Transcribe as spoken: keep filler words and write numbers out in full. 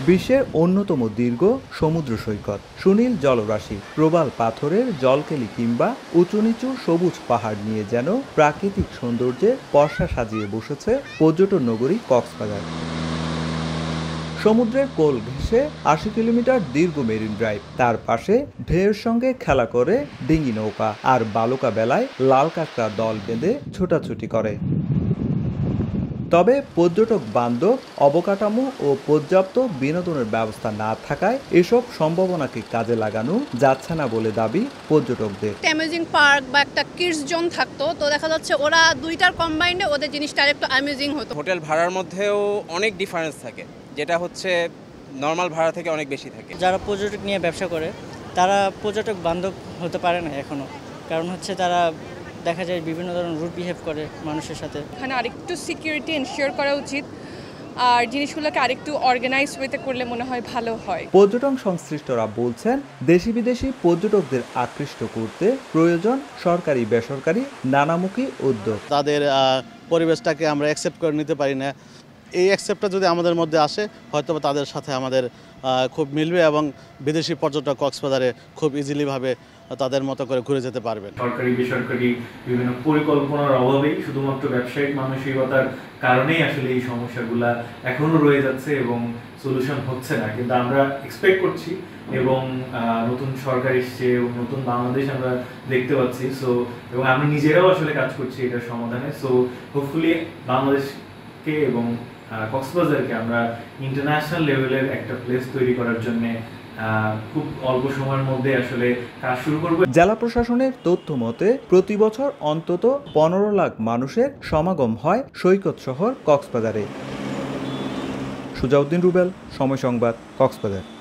বিশ্বের অন্যতম দীর্ঘ সমুদ্র সৈকত, সুনীল জলরাশি, প্রবাল পাথরের জলকেলি কিংবা উঁচু নিচু সবুজ পাহাড় নিয়ে যেন প্রাকৃতিক সৌন্দর্যের পর্ষা সাজিয়ে বসেছে পর্যটন নগরী কক্সবাজার। সমুদ্রের কোল ঘেঁষে আশি কিলোমিটার দীর্ঘ মেরিন ড্রাইভ, তার পাশে ঢেউয়ের সঙ্গে খেলা করে ডিঙি নৌকা, আর বালুকা বেলায় লাল কাঁকড়া দল বেঁধে ছোটাছুটি করে। তবে পর্যটক বান্ধব অবকাঠামো ও পর্যাপ্ত বিনোদনের ব্যবস্থা না থাকায় এসব সম্ভাবনাকে কাজে লাগানো যাচ্ছে না বলে দাবি পর্যটকদের। অ্যামিউজিং পার্ক বা একটা কিডস জোন থাকতো, তো দেখা যাচ্ছে ওরা দুইটার কম্বাইন্ডে ওদের জিনিসটা আরেকটু অ্যামিউজিং হতো। হোটেল ভাড়ার মধ্যেও অনেক ডিফারেন্স থাকে, যেটা হচ্ছে নর্মাল ভাড়া থেকে অনেক বেশি থাকে। যারা পর্যটক নিয়ে ব্যবসা করে তারা পর্যটক বান্ধব হতে পারে না এখনো, কারণ হচ্ছে তারা দেখা যায় বিভিন্ন ধরনের রুড বিহেভ করে মানুষের সাথে। এখানে আরেকটু সিকিউরিটি এনশিওর করা উচিত, আর জিনিসগুলোকে আরেকটু অর্গানাইজ ওয়েতে করলে মনে হয় ভালো হয়। পর্যটন সংশ্লিষ্টরা বলছেন, দেশি বিদেশি পর্যটকদের আকৃষ্ট করতে প্রয়োজন সরকারি বেসরকারি নানামুখী উদ্যোগ। তাদের পরিবেশটাকে আমরা অ্যাকসেপ্ট করে নিতে পারি না, এই অ্যাকসেপ্টটা যদি আমাদের মধ্যে আসে হয়তো তাদের সাথে আমাদের খুব মিলবে এবং বিদেশি পর্যটক কক্সবাজারে খুব ইজিলিভাবে তাদের মতো করে ঘুরে যেতে পারবেন। সরকারি বেসরকারি বিভিন্ন পরিকল্পনার অভাবেই শুধুমাত্র ব্যবসায়িক মানসিকতার কারণেই আসলে এই সমস্যাগুলা এখনো রয়ে যাচ্ছে এবং সলিউশন হচ্ছে না, কিন্তু আমরা এক্সপেক্ট করছি এবং নতুন সরকার এসছে এবং নতুন বাংলাদেশ আমরা দেখতে পাচ্ছি। সো এবং আমরা নিজেরাও আসলে কাজ করছি এটার সমাধানে। সো হোপফুলি বাংলাদেশকে এবং কক্সবাজারকে আমরা ইন্টারন্যাশনাল লেভেলের একটা প্লেস তৈরি করার জন্য খুব অল্প সময়ের মধ্যে আসলে কাজ শুরু করব। জেলা প্রশাসনের তথ্য মতে প্রতি বছর অন্তত পনেরো লাখ মানুষের সমাগম হয় সৈকত শহর কক্সবাজারে। সুজাউদ্দিন রুবেল, সময় সংবাদ, কক্সবাজার।